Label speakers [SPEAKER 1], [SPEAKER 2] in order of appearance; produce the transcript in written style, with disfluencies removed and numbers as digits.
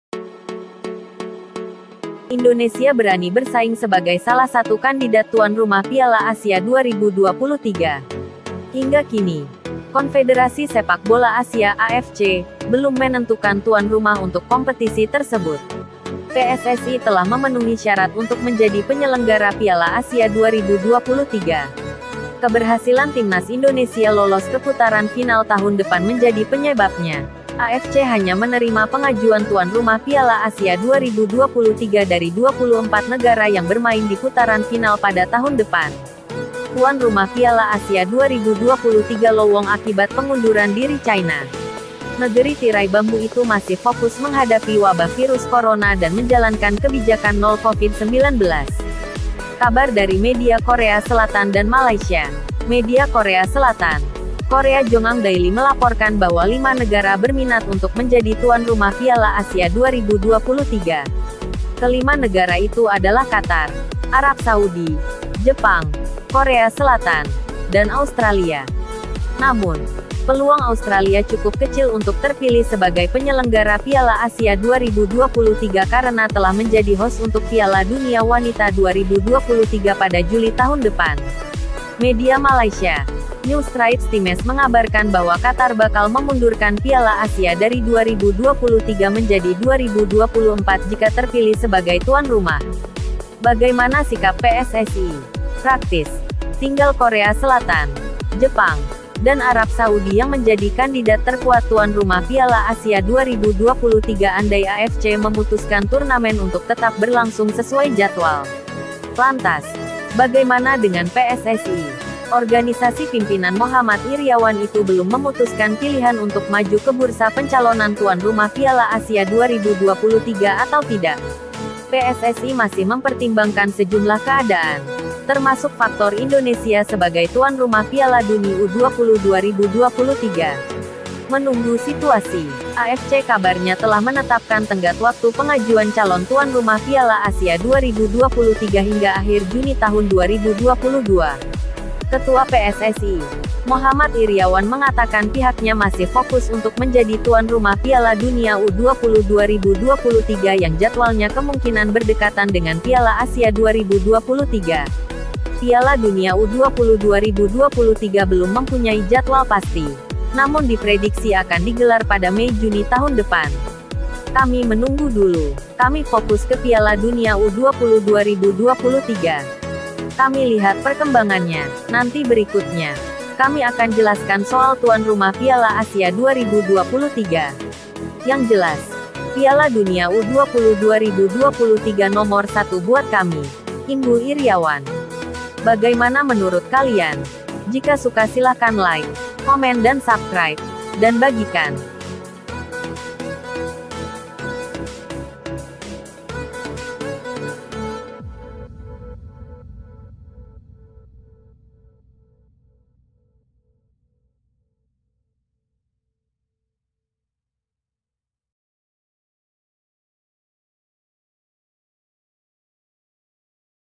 [SPEAKER 1] Indonesia berani bersaing sebagai salah satu kandidat tuan rumah Piala Asia 2023. Hingga kini, Konfederasi Sepak Bola Asia (AFC) belum menentukan tuan rumah untuk kompetisi tersebut. PSSI telah memenuhi syarat untuk menjadi penyelenggara Piala Asia 2023. Keberhasilan timnas Indonesia lolos ke putaran final tahun depan menjadi penyebabnya. AFC hanya menerima pengajuan tuan rumah Piala Asia 2023 dari 24 negara yang bermain di putaran final pada tahun depan. Tuan rumah Piala Asia 2023 lowong akibat pengunduran diri China. Negeri tirai bambu itu masih fokus menghadapi wabah virus corona dan menjalankan kebijakan nol COVID-19. Kabar dari media Korea Selatan dan Malaysia. Media Korea Selatan, Korea Jongang Daily melaporkan bahwa 5 negara berminat untuk menjadi tuan rumah Piala Asia 2023. Kelima negara itu adalah Qatar, Arab Saudi, Jepang, Korea Selatan, dan Australia. Namun, peluang Australia cukup kecil untuk terpilih sebagai penyelenggara Piala Asia 2023 karena telah menjadi host untuk Piala Dunia Wanita 2023 pada Juli tahun depan. Media Malaysia, New Straits Times mengabarkan bahwa Qatar bakal memundurkan Piala Asia dari 2023 menjadi 2024 jika terpilih sebagai tuan rumah. Bagaimana sikap PSSI? Praktis, tinggal Korea Selatan, Jepang, dan Arab Saudi yang menjadi kandidat terkuat tuan rumah Piala Asia 2023 andai AFC memutuskan turnamen untuk tetap berlangsung sesuai jadwal. Lantas, bagaimana dengan PSSI? Organisasi pimpinan Muhammad Iryawan itu belum memutuskan pilihan untuk maju ke bursa pencalonan tuan rumah Piala Asia 2023 atau tidak. PSSI masih mempertimbangkan sejumlah keadaan, termasuk faktor Indonesia sebagai tuan rumah Piala Dunia U20 2023. Menunggu situasi, AFC kabarnya telah menetapkan tenggat waktu pengajuan calon tuan rumah Piala Asia 2023 hingga akhir Juni tahun 2022. Ketua PSSI, Muhammad Iryawan mengatakan pihaknya masih fokus untuk menjadi tuan rumah Piala Dunia U20 2023 yang jadwalnya kemungkinan berdekatan dengan Piala Asia 2023. Piala Dunia U20 2023 belum mempunyai jadwal pasti, namun diprediksi akan digelar pada Mei-Juni tahun depan. Kami menunggu dulu, kami fokus ke Piala Dunia U20 2023. Kami lihat perkembangannya, nanti berikutnya. Kami akan jelaskan soal tuan rumah Piala Asia 2023. Yang jelas, Piala Dunia U20 2023 nomor 1 buat kami. Ibu Iryawan. Bagaimana menurut kalian? Jika suka silahkan like, komen dan subscribe, dan bagikan.